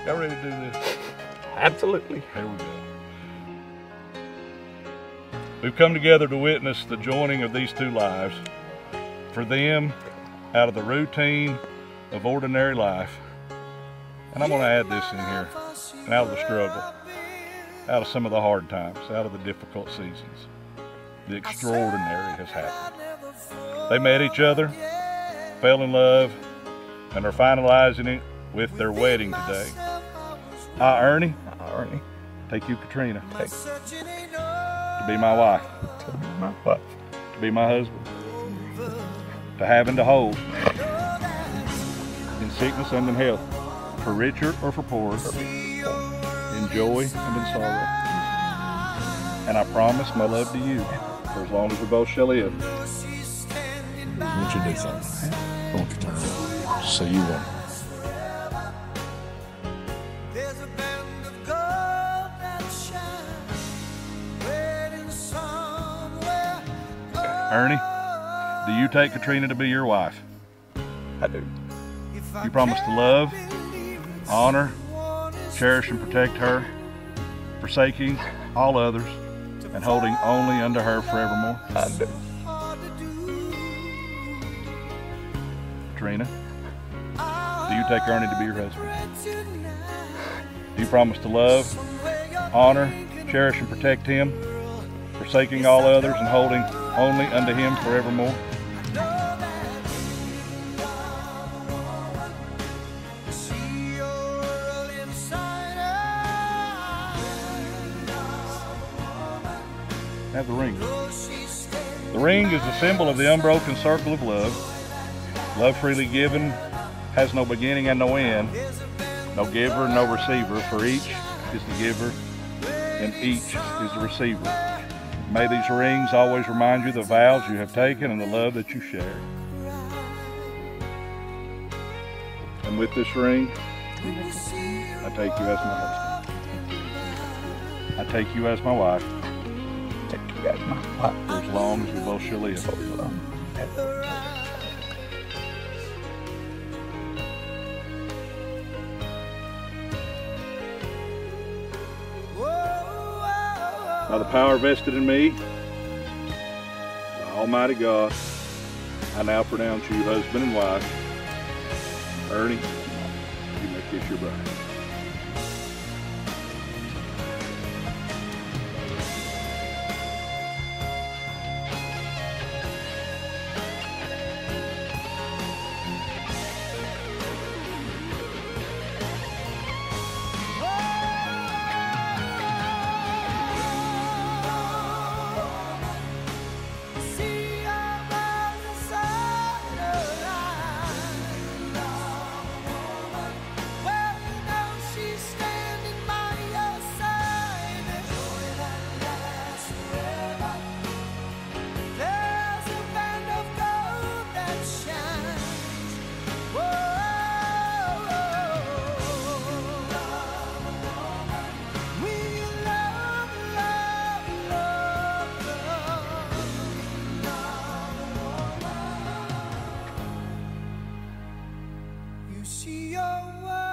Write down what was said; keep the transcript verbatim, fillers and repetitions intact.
Y'all ready to do this? Absolutely. Here we go. We've come together to witness the joining of these two lives. For them, out of the routine of ordinary life, and I'm going to add this in here, and out of the struggle, out of some of the hard times, out of the difficult seasons, the extraordinary has happened. They met each other, fell in love, and are finalizing it with their wedding today. I, Ernie, I, Ernie, take you, Katrina, take to be my wife, to be my wife, to be my husband, to have and to hold, in sickness and in health, for richer or for poorer, in joy and in sorrow. And I promise my love to you for as long as we both shall live. I want you to do something. I want you to turn around. So you want. Ernie, do you take Katrina to be your wife? I do. You promise to love, honor, cherish and protect her, forsaking all others, and holding only unto her forevermore? I do. Katrina, do you take Ernie to be your husband? Do you promise to love, honor, cherish and protect him, forsaking all others and holding only unto him forevermore? Have the ring. The ring is a symbol of the unbroken circle of love. Love freely given has no beginning and no end, no giver, no receiver, for each is the giver and each is the receiver. May these rings always remind you the vows you have taken and the love that you share. And with this ring, I take you as my husband. I take you as my wife. Take you as my wife. For as long as we both shall live. By the power vested in me, by Almighty God, I now pronounce you husband and wife. Ernie, you may kiss your bride. See your